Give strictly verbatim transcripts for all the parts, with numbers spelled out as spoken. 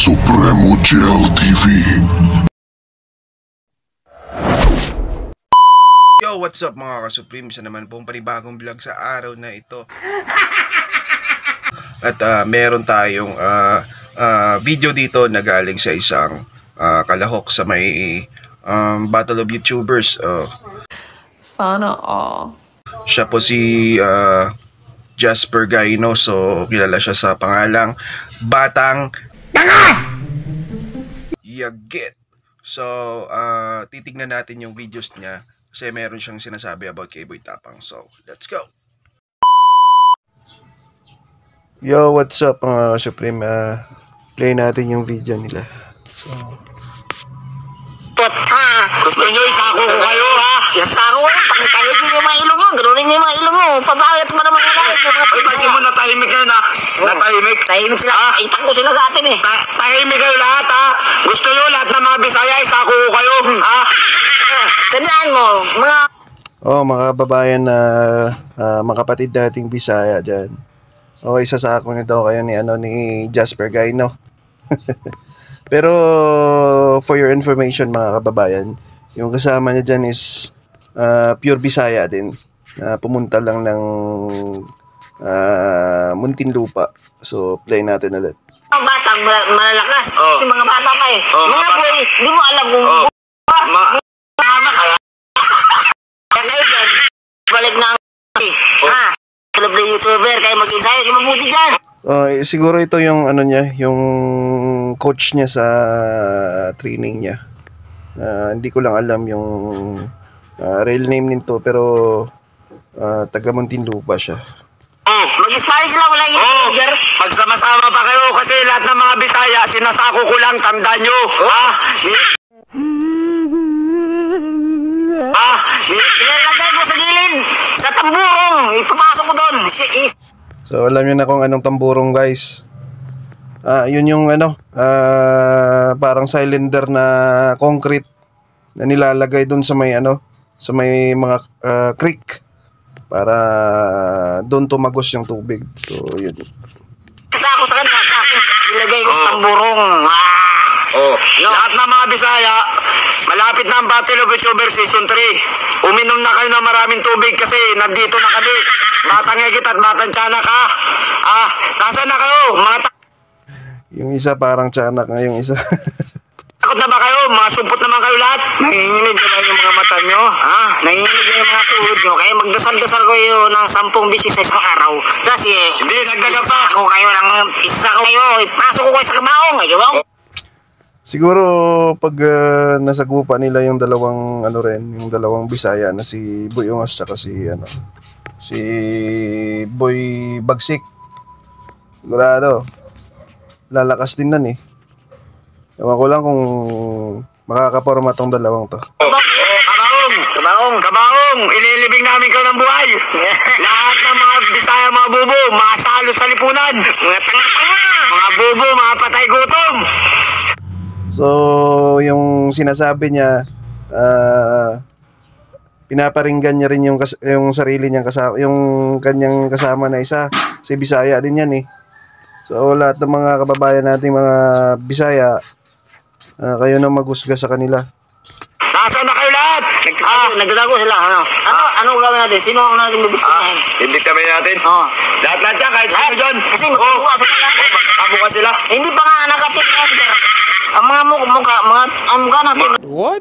Supremo Gel T V. Yo, what's up mga ka-Supreme? Isa naman pong panibagong vlog sa araw na ito. At uh, meron tayong uh, uh, video dito na galing sa isang uh, kalahok sa may um, Battle of YouTubers. Uh, Sana all. Siya po si uh, Jasper Gaino. So kilala siya sa pangalang Batang Tanga! Yagit. So uh, titignan natin yung videos niya kasi meron siyang sinasabi about kay Boy Tapang. So let's go. Yo, what's up mga Supreme? Uh, play natin yung video nila. So ah, gusto nyo isako ko kayo ha? Isako ko, pangkayag nyo yung mga ilong nyo, ganunin nyo yung mga ilong nyo, pabayat mo naman yung mga Ay, kasi mo natahimik kayo na. Natahimik. tahimik sila, Ah? itak ko sila sa atin eh. Ta tahimik kayo lahat ha. Gusto nyo lahat ng mga Bisaya, isako ko kayo ha. Tandaan mo, mga oh, mga kababayan na uh, mga kapatid nating Bisaya dyan. Okay, sasako na daw kayo ni ano ni Jasper Gaino. Pero for your information mga kababayan, yung kasama niya dyan is uh, pure Bisaya din. Uh, pumunta lang ng uh, Muntinlupa. So play natin ulit. mga batang mal- malalakas, Oh. kasi mga bata pa eh. Oh, mga mga bata. boy, di mo alam kung Oh. oh. Ma Tama ka. Kaya kayo dyan, balik na ang Oh. ha? Celebrity YouTuber, kayo mag-insayo, kayo mabuti dyan. Uh, siguro ito yung ano niya, yung coach niya sa training niya. Uh, hindi ko lang alam yung uh, real name nito pero uh, taga Muntinlupa siya. Oh. Mag-inspire sila, wala yung Oh. YouTuber. Pagsama-sama pa kayo kasi lahat ng mga Bisaya, sinasako ko lang, tandaan nyo. Ha? Ah, Ilalagay mo sa gilid, sa tamburong, ipapasok ko doon. Si- is- So alam niyo na kung anong tamburong guys. Ah, yun yung ano, ah, parang cylinder na concrete na nilalagay doon sa may ano, sa may mga ah, creek para doon tumagos yung tubig. So yun. Sa ako sa kanila, sa akin, ilagay ko sa tamburong. Ah! Oh, lahat ng mga Bisaya, malapit na ang Battle of YouTuber Season three. Uminom na kayo ng maraming tubig kasi nandito na kami. Batang Egit at Batang Tiyanak ha. Ah, nasaan na kayo? Mga ta- Yung isa parang tiyanak nga yung isa. takot na ba kayo? Mga sumpot naman kayo lahat. Nanginginig na ba yung mga mata nyo? Ha? Nanginginig na yung mga tuhod nyo, kaya magdasal-dasal ko yun ng sampung bisis sa isang araw. Kasi, Hindi, nagdagan pa. isa ko kayo ng, isa ko kayo, ipasok ko kayo sa kabaong. Ayaw ako. Siguro pag uh, nasagupa nila yung dalawang ano rin, yung dalawang Bisaya na si Boy Ungas tsaka si ano, si Boy Bagsik. Sigurado lalakas din nan eh. Ewan ko lang kung makakaporma tong dalawang to. Oh, kabaong! Kabaong! Kabaong! Ililibing namin kayo ng buhay! Lahat ng mga Bisaya, mga bubo, mga salot sa lipunan! Mga tanga-tanga! Mga bubo, mga patay gutom! So yung sinasabi niya, ah, pinaparinggan niya rin yung kas- yung sarili niyang kasama, yung kanyang kasama na isa, si Bisaya din yan eh. So lahat ng mga kababayan nating mga Bisaya, ah, kayo na maghusga sa kanila. Nasaan na kayo lahat? Ah, nagdadago sila. Ano? Ano, ano gawin natin? Sino ang natin Ah, bibigyan? ibigtamin natin. Oo. Lahat-lahat dyan, kahit sino dyan. Kasi Oo. magkabuka sila lahat. Oh, magkakabuka sila. Hindi pa nga nakatin number. Ang mga mukha, mukha, mga, ang mukha natin What?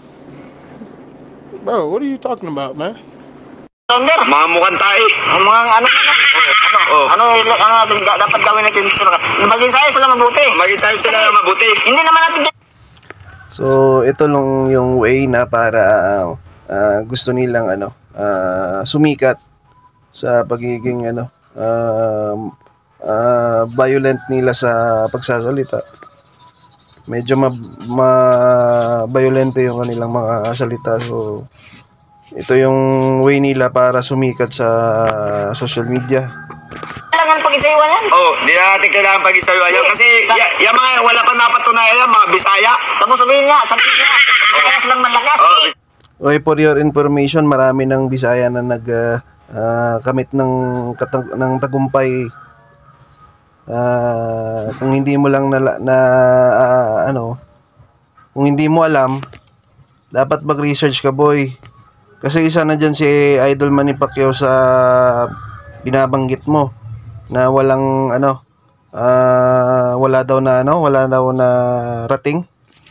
Bro, what are you talking about, man? number. Mga mukhang tae. Ang mga ano, ano, ano, Oh. ano, ano natin ga- dapat gawin natin sa mga, maging sayo sila mabuti. Mag-isayo sila na mabuti. Hindi naman natin So ito lang yung way na para ah, gusto nilang ano, ah, sumikat sa pagiging ano, um, ah, violent nila sa pagsasalita. Medyo ma, ma violente yung kanilang mga salita. So ito yung way nila para sumikat sa social media. kailangan pag-isayuan yan. Oh, di natin kailangan pag-isayo yan. Kasi Sa- y- yung mga wala pa napatunayan yan, mga Bisaya. Tapos sabihin niya, sabihin niya, kaya silang malakas. Oh, eh. Okay, for your information, marami ng Bisaya na nag ah, ah, kamit ng katag- ng tagumpay Ah, kung hindi mo lang na, na ah, ano, kung hindi mo alam, dapat mag-research ka, boy. Kasi isa na dyan si Idol Manny Pacquiao sa binabanggit mo na walang ano, ah, wala daw na ano, wala daw na rating.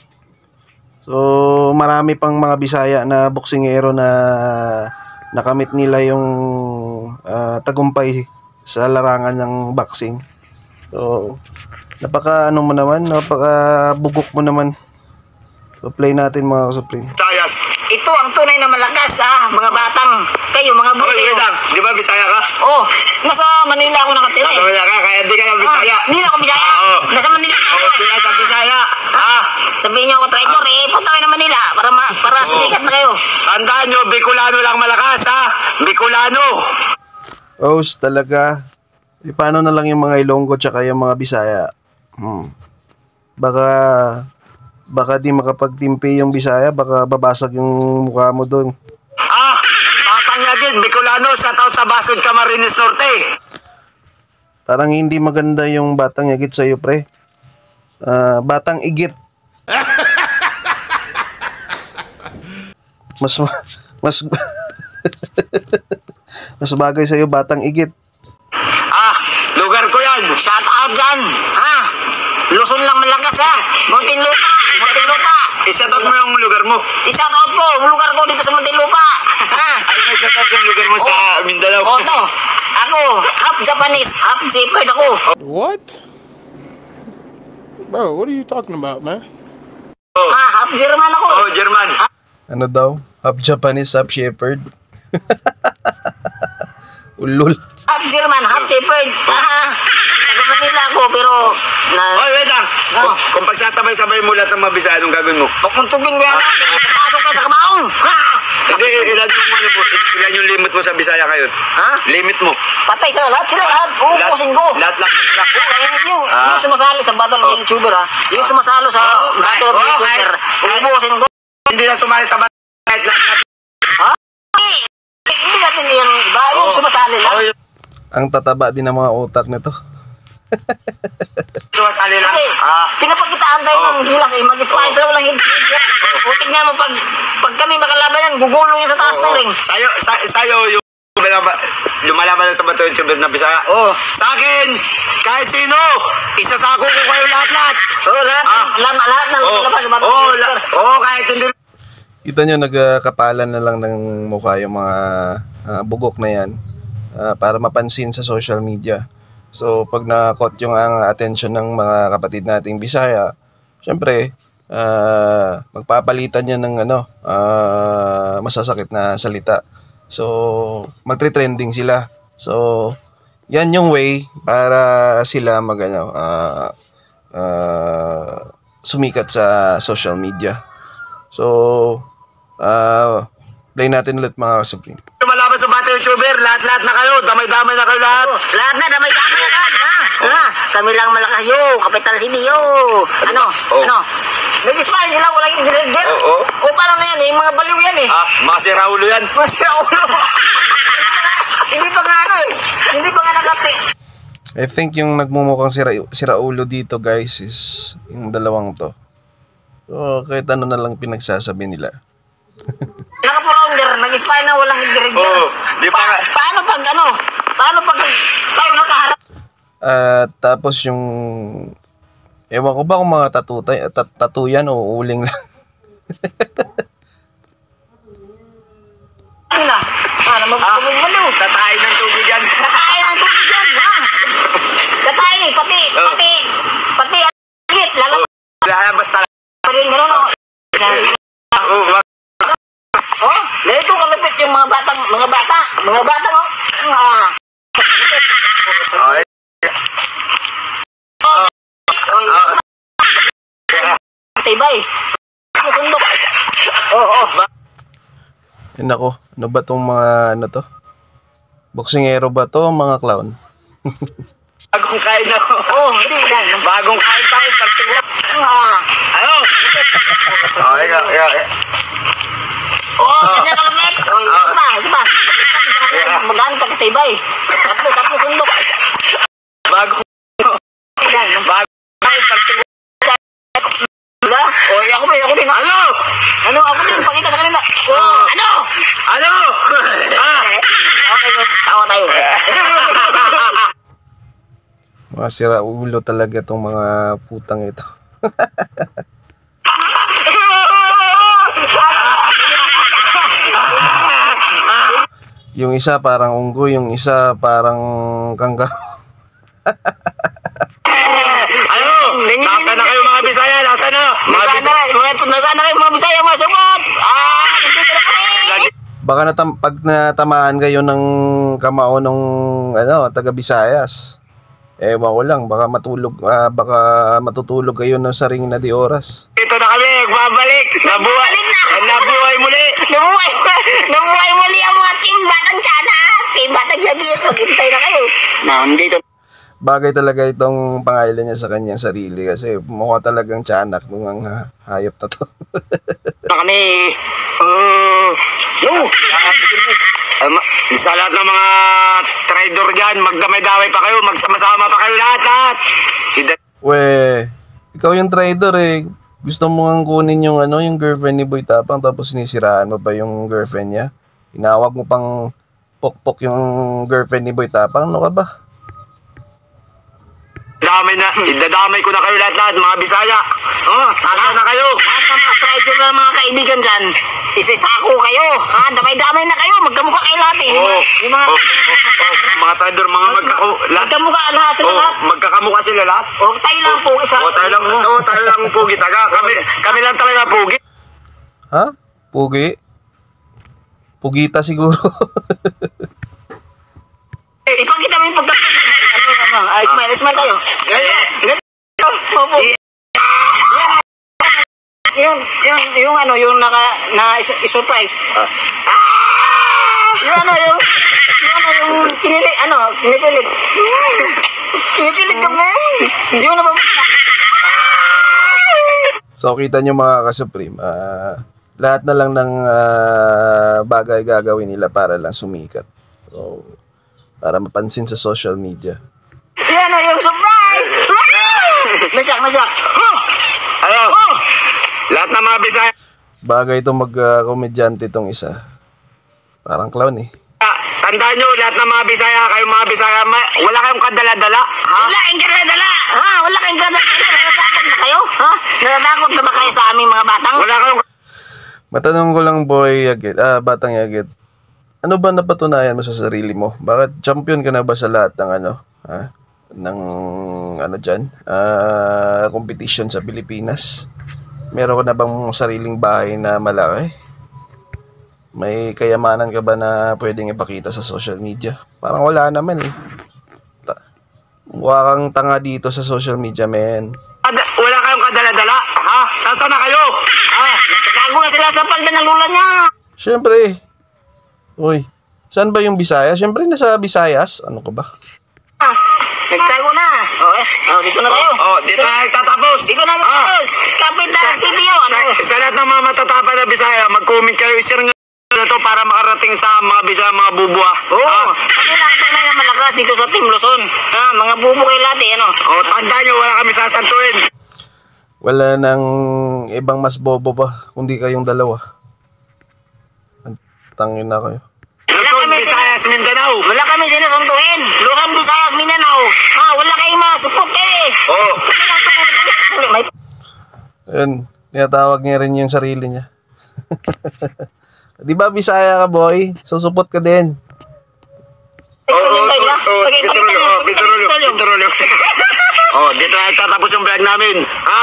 So marami pang mga Bisaya na boksingero na nakamit nila yung ah, tagumpay sa larangan ng boxing. So napaka ano mo naman, napaka bugok mo naman. So play natin mga Supreme. Sayas. Ito ang tunay na malakas, ah, mga batang. Kayo, mga Oy, buti. wait lang. Di ba Bisaya ka? Oh, nasa Manila ako nakatira. Nasa eh. Bisaya ka, kaya di ka na Bisaya. Ah, Hindi na ako Bisaya. Ah, oo. Nasa Manila ako. Oo, sila sa Bisaya. Ah, Sabihin niyo ako traitor, eh. Punta kayo na Manila para ma para sumikat na kayo. tandaan nyo, Bicolano lang malakas, ha? Bicolano. Oh, talaga. E paano na lang yung mga Ilonggo tsaka yung mga Bisaya? Hmm. Baka baka di makapagtimpi yung Bisaya, baka babasag yung mukha mo doon. Ah, Patangyagin, Bicolano, shoutout sa Basod, Camarines Norte. Parang hindi maganda yung batang yagit sa'yo, pre. Ah, batang igit. Mas mas mas bagay sa'yo batang igit. Ah, lugar ko yan. Shout out dyan, ha? Luzon lang malakas, ha? Muntinlupa, Muntinlupa. I-shoutout mo yung lugar mo. I-shout out ko, ang lugar ko dito sa Muntinlupa. Ha? Ay, may shoutout yung lugar mo sa Mindanao. O to, ako, half Japanese, half shepherd ako. What? Bro, what are you talking about, man? Ha, half German ako. Oh, German. Ano daw? Half Japanese, half shepherd. Ulul. Half German, half shepherd. Ha? Taga Manila ako, pero na... Oy, wait lang. Oh. Kung, kung pagsasabay-sabay mo lahat ng mga Bisaya, anong gagawin mo? Pakuntugin ko yan, ha? Pasok kayo sa kabaong. Ha? Hindi, ilan yung, ano mo, ilan yung limit mo sa Bisaya kayo? Ha? Limit mo. Patay sila lahat, sila lahat. Uupusin ko. Lahat lang. lahat. Oo, ayun yung, Ah. yung sumasali sa battle ng YouTuber, ha? Yung sumasalo sa Oh, battle oh, ng YouTuber. kahit- Uupusin ko. Hindi na sumali sa bat- kahit lahat. Eh, Hindi natin yung iba, yung Oh. sumasali lang. Oh, yung Ang tataba din ng mga utak nito. sumasali lang. Kasi, Ah. pinapakitaan tayo Oh. ng gilas eh. Mag-spine sila walang hit. O, tignan mo, pag, pag kami makalaban yan, gugulong yan sa taas ng ring. Sayo, sa, sayo yung lumalaban- lumalaban sa bato yung tuber na Bisaya. Oh. Sa akin, kahit sino, isasako ko kayo lahat-lahat. Oh, lahat, Ah. lahat, lahat ng Oh, lumalaban sa battle oh, ng la- YouTuber. oh, kahit hindi Kita nyo, nagkapalan na lang ng mukha yung mga ah, bugok na yan ah, para mapansin sa social media. So, pag na-caught yung ang attention ng mga kapatid nating Bisaya, syempre, ah, magpapalitan yan ng ano, ah, masasakit na salita. So, magtre-trending sila. So, yan yung way para sila mag ano, ah, ah, sumikat sa social media. So, ah, play natin ulit mga Supreme. lumalaban sa bato yung tuber, lahat-lahat na kayo, damay-damay na kayo lahat. Oh, lahat na, damay-damay na lahat, ha? Ha? Kami lang malakas, yo, Capital City, yo. Ano? Oh. Ano? Nag-spine sila, walang yung director. Oo. O, paano na yan, eh? Mga baliw yan, eh. Ah, mga si Raulo yan. Mas ulo. Hindi pa nga ano eh. Hindi pa nga nakapi. I think yung nagmumukhang sira, siraulo dito guys is yung dalawang to. So, kahit ano na lang pinagsasabi nila. Naka-founder, nag-spine na walang director. Oo, di pa nga. paano pag ano? Paano pag tayo nakaharap? At tapos yung ewan ko ba kung mga tatutay, tat, tattoo yan o uling lang. Nila. Para Ah, mag-baliw. tatayin ng tubig yan. Katay ng tubig yan, ha? Katay, pati, Oh. pati, pati, agit, lalabas Lalabas talaga. pa rin, gano'n ako. Oh, wag- Oh, ganito kalapit yung mga batang, mga bata, mga batang, oh. Ah. Okay. Oh, Ah, tibay. Sumundok. Oh, oh. Eh, nako, ano ba tong mga ano to? Boksingero ba to, mga clown? Bagong kain ako. Oh, hindi yan. Bagong kain pa ako. Parting na. Ah. Ano? Okay, okay, okay. Oh, kanya kalapit. Oh, ito ba, ito ba? Maganda ka tibay. Tatlo, tatlo sundok. Bagong Mga siraulo talaga itong mga putang ito. Yung isa parang unggoy, yung isa parang kangaroo. Ano? Nasa na kayo mga Bisaya? Nasa na? Mga Bisaya? Nasa na kayo mga Bisaya, mga supot? Ah, nandito na kami. Baka natam pag natamaan kayo ng kamao nung ano, taga Visayas. Ewan ko lang, baka matulog, ah, baka matutulog kayo ng sa ring na di oras. Ito na kami, babalik. Nabuhay. Nabuhay muli. Nabuhay, nabuhay muli ang mga team Batang Tiyanak. Team Batang Tiyanak, maghintay na kayo. Nandito Bagay talaga itong pangalan niya sa kanyang sarili kasi mukha talagang tiyanak nung ang ha- hayop na to. na kami. Uh, no. Um, sa lahat ng mga trader dyan, magdamay-damay pa kayo, magsama-sama pa kayo lahat-lahat. We, ikaw yung trader eh. Gusto mo nga kunin yung ano, yung girlfriend ni Boy Tapang tapos sinisiraan mo pa yung girlfriend niya. Inawag mo pang pokpok yung girlfriend ni Boy Tapang. Ano ka ba? Damay na, idadamay ko na kayo lahat-lahat, mga Bisaya. Oh, Sasa na kayo. lahat ng mga trader na mga kaibigan dyan, isa-sako kayo. Ha, damay-damay na kayo, magkamukha kayo lahat eh. Yung mga, yung mga, Oh, oh, mga trader, mga magkako... lahat. magkamukha lahat sila Oh, lahat. magkakamukha sila lahat. Oh, tayo lang po isa. Oh, tayo lang, oh, tayo lang pugi taga. Kami, kami lang talaga pugi. Ha? Pugi? Pugita siguro. Eh, ipakita mo yung pagkakita. Ano, ano, ah, smile, smile tayo. Ganyan, ganyan. Opo. Yung, yung, yung ano, yung naka, na is- surprise. Ah! Yung ano, yung, yung ano, yung kinilig, ano, kinikilig. Kinikilig kami. Yung ano ba? So kita nyo mga ka-Supreme, ah, lahat na lang ng ah, bagay gagawin nila para lang sumikat. So, para mapansin sa social media. Yung ano, yung surprise. Nasyak, nasyak. Huh! Ano? Lahat ng mga Bisaya. Bagay itong mag-komedyante itong isa. Parang clown eh. Tandaan nyo, lahat ng mga Bisaya, kayong mga Bisaya, ma- wala kayong kadala-dala. Ha? Wala kayong kadala. Ha? Wala kayong kadala. Natatakot na kayo? Ha? Natatakot na ba kayo sa aming mga batang? Wala kayong... Matanong ko lang boy Yagit, ah, batang Yagit. Ano ba napatunayan mo sa sarili mo? Bakit champion ka na ba sa lahat ng ano? Ha? Ng ano diyan? Ah, competition sa Pilipinas? Meron ka na bang sariling bahay na malaki? May kayamanan ka ba na pwedeng ipakita sa social media? Parang wala naman eh. Ta- Mukha kang tanga dito sa social media, men. Kada- wala kayong kadala-dala. Ha? Nasaan na kayo? Ha? Nagtatago na sila sa palda ng lula niya. Siyempre. Uy, saan ba yung Visayas? Siyempre nasa Visayas. Ano ka ba? Ah, nagtago na. Oh, eh. Oh, dito na tayo. Oh, dito na nagtatapos. Dito na tayo. Kapitan Silvio. Ano? Sa, sa lahat ng mga matatapad na Bisaya, mag-comment kayo, i-share nyo na to para makarating sa mga Bisaya, mga bubuha. Oo. Ah. Kami lang tunay na malakas dito sa Team Luzon. Ha, mga bubo kayo lahat eh, ano? Oh, tandaan nyo, wala kami sasantuin. Wala nang ibang mas bobo pa, kundi kayong dalawa. Tangin na kayo. Luzon, Visayas, Mindanao. Wala kami sinusuntuin. Luzon, Visayas, Mindanao. Ha, wala kayong masupot eh. Oh. May Ayun, tinatawag niya rin yung sarili niya. Di ba Bisaya ka boy? Susupot ka din. Oh, oh, oh, oh, Okay, Pitrolyo, oh, Pitrolyo, Pitrolyo. Oh, dito na nagtatapos yung vlog namin. Ha?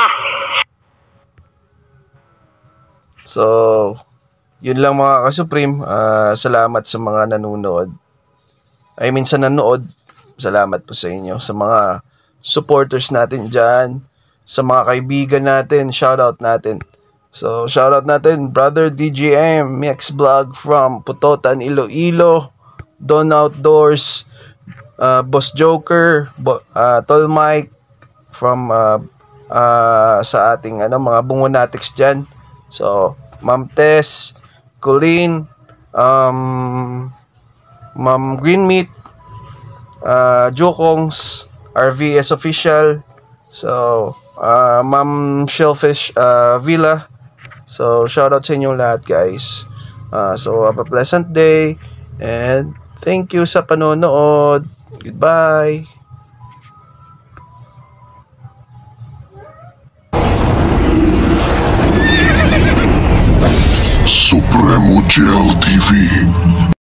So, yun lang mga ka-Supreme. Ah, salamat sa mga nanonood. I mean sa nanood. Salamat po sa inyo. Sa mga supporters natin dyan. Sa mga kaibigan natin. Shoutout natin. So, shoutout natin. Brother D J M. Mix Vlog from Putotan, Iloilo. Don Outdoors. Uh, Boss Joker. Bo, uh, Tol Mike. From uh, uh, sa ating ano, mga bungonatics dyan. So, Ma'am Tess, Colleen, um, Ma'am Greenmeat, uh, Jokongs, R V S Official, so, uh, Ma'am Shellfish uh, Villa. So, shout out sa inyong lahat guys. Uh, so, have a pleasant day and thank you sa panonood. Goodbye. Supremo Gel T V.